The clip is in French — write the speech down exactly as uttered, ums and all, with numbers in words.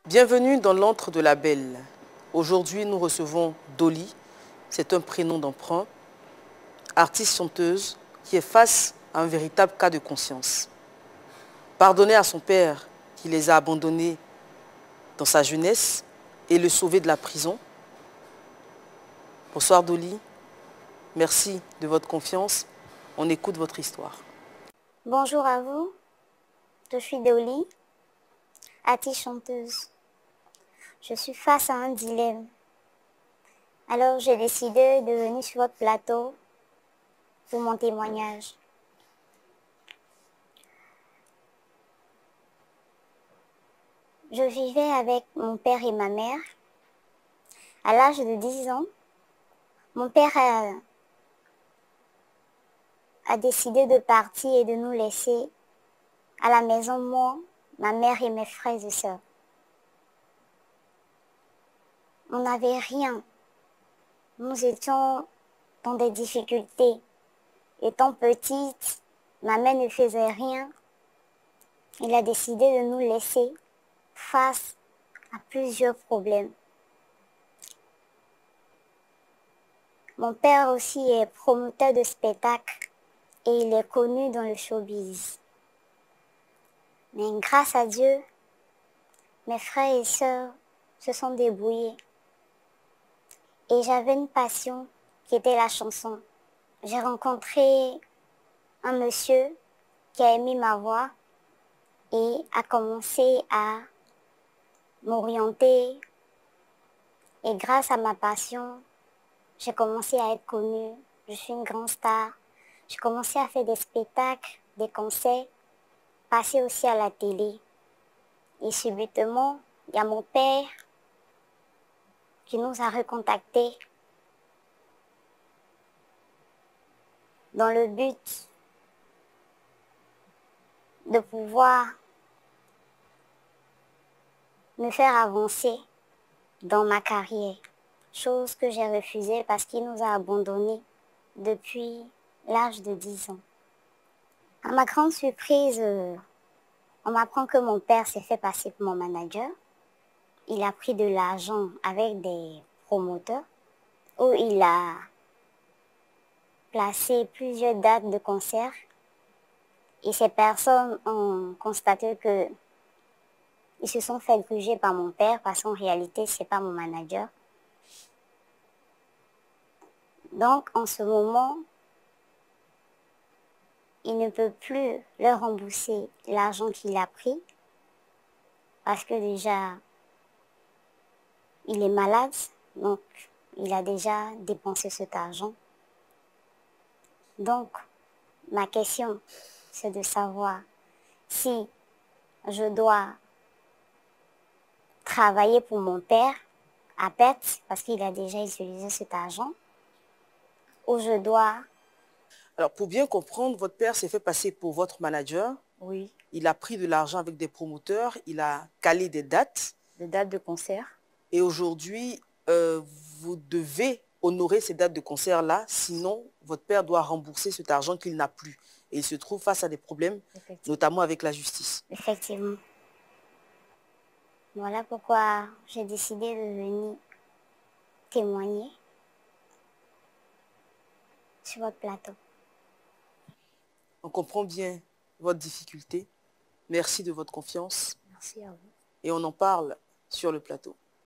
Bienvenue dans l'antre de la belle. Aujourd'hui, nous recevons Dolly, c'est un prénom d'emprunt, artiste chanteuse qui est face à un véritable cas de conscience. Pardonner à son père qui les a abandonnés dans sa jeunesse et le sauver de la prison. Bonsoir Dolly, merci de votre confiance. On écoute votre histoire. Bonjour à vous, je suis Dolly, artiste chanteuse. Je suis face à un dilemme. Alors j'ai décidé de venir sur votre plateau pour mon témoignage. Je vivais avec mon père et ma mère. À l'âge de dix ans, mon père a, a décidé de partir et de nous laisser à la maison, moi, ma mère et mes frères et sœurs. On n'avait rien. Nous étions dans des difficultés. Étant petite, ma mère ne faisait rien. Il a décidé de nous laisser face à plusieurs problèmes. Mon père aussi est promoteur de spectacles et il est connu dans le showbiz. Mais grâce à Dieu, mes frères et sœurs se sont débrouillés. Et j'avais une passion qui était la chanson. J'ai rencontré un monsieur qui a aimé ma voix et a commencé à m'orienter. Et grâce à ma passion, j'ai commencé à être connue. Je suis une grande star. J'ai commencé à faire des spectacles, des concerts, passer aussi à la télé. Et subitement, il y a mon père qui nous a recontactés dans le but de pouvoir me faire avancer dans ma carrière. Chose que j'ai refusée parce qu'il nous a abandonnés depuis l'âge de dix ans. À ma grande surprise, euh, on m'apprend que mon père s'est fait passer pour mon manager. Il a pris de l'argent avec des promoteurs où il a placé plusieurs dates de concert. Et ces personnes ont constaté que ils se sont fait gruger par mon père parce qu'en réalité, ce n'est pas mon manager. Donc, en ce moment, il ne peut plus leur rembourser l'argent qu'il a pris parce que déjà, il est malade, donc il a déjà dépensé cet argent. Donc, ma question, c'est de savoir si je dois travailler pour mon père à perte parce qu'il a déjà utilisé cet argent ou je dois... Alors, pour bien comprendre, votre père s'est fait passer pour votre manager. Oui. Il a pris de l'argent avec des promoteurs, il a calé des dates. Des dates de concert. Et aujourd'hui, euh, vous devez honorer ces dates de concert-là, sinon votre père doit rembourser cet argent qu'il n'a plus. Et il se trouve face à des problèmes, notamment avec la justice. Effectivement. Voilà pourquoi j'ai décidé de venir témoigner sur votre plateau. On comprend bien votre difficulté. Merci de votre confiance. Merci à vous. Et on en parle sur le plateau.